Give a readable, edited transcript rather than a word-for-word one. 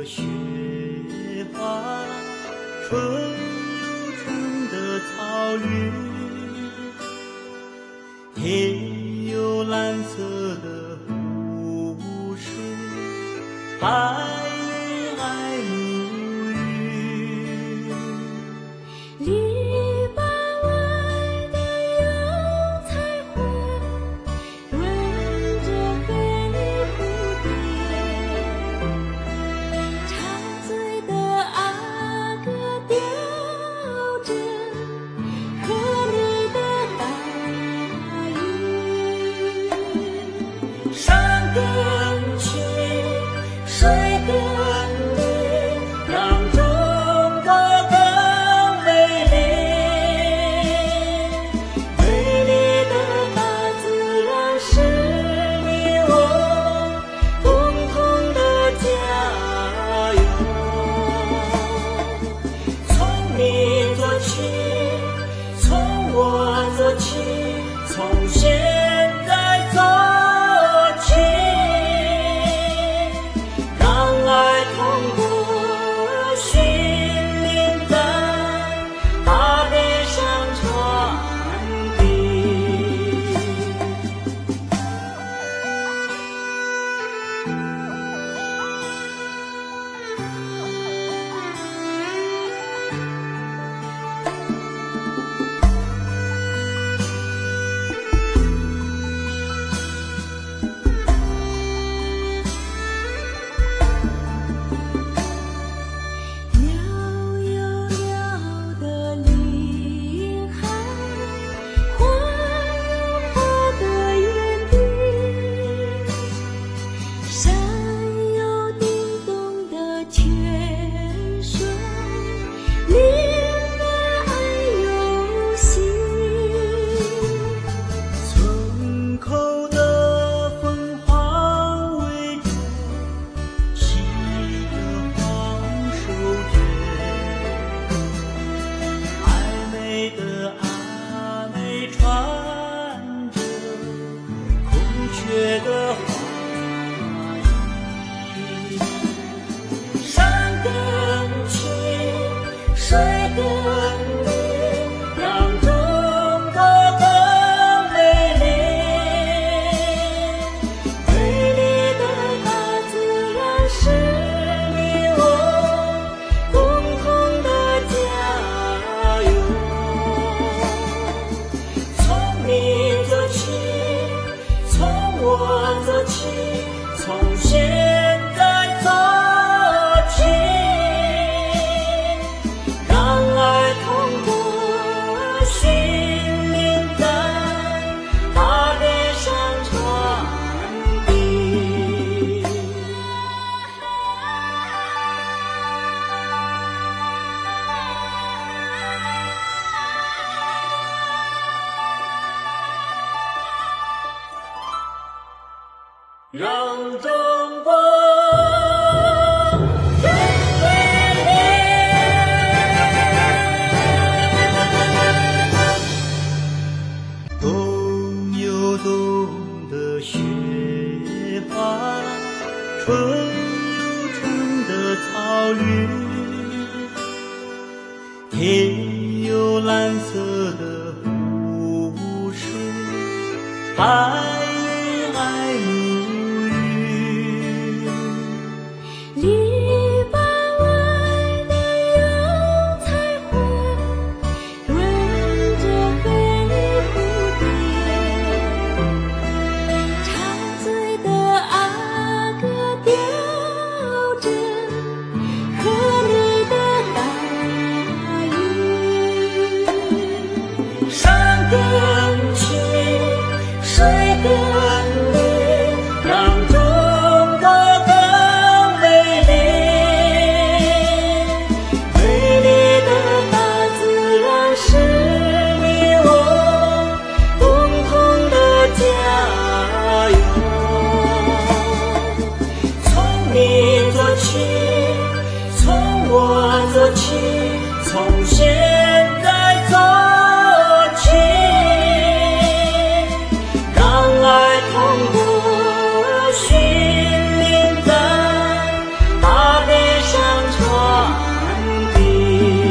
雪花，春如春的草原，天有蓝色的湖水，海有爱如云。 篱笆外的有彩虹，润着黑蝴蝶，插嘴的阿哥叼着河里的大鱼。 山更青，水更绿，让中国更美丽。 美丽的大自然是你我共同的家园。 从你做起，从我做起，从现在做起，让爱通过心灵在大地上传递。 鸟有鸟的林海，花有花的园地，山有叮咚的泉水，灵儿爱游戏。 村口的凤凰围着骑着黄手绢，暧昧的阿妹穿着孔雀的花衣。山更青，水更绿，让中国更美丽。 美丽的大自然是你我共同的家园。 从你做起，从我做起，从现在做起，让爱通过心灵在大地上传递。让中国更美丽。冬有冬的雪花，春如春的草原，天有蓝色的湖水，海有爱如云。 篱笆外的有彩虹，润着黑蝴蝶，插嘴的阿哥叼着河里的大鱼。 山更青，水更绿，让中国更美丽。美丽的大自然是你我共同的家园。从你。